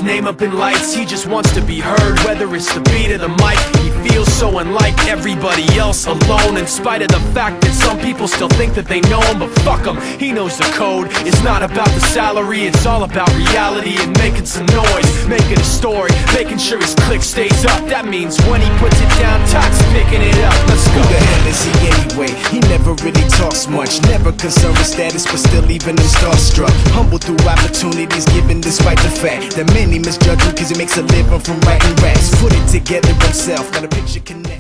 his name up in lights. He just wants to be heard, whether it's the beat or the mic. He feels so unlike everybody else, alone, in spite of the fact that some people still think that they know him. But fuck him, he knows the code. It's not about the salary, it's all about reality and making some noise, making a story, making sure his click stays up. That means when he puts it down, Todd's picking it up. Let's go. Who the hell is he anyway? He never really talks much, never concerned with status, but still even him starstruck. Humble through opportunities given despite the fact that many misjudge him cause he makes a living from writing raps. Put it together himself, got a picture connect.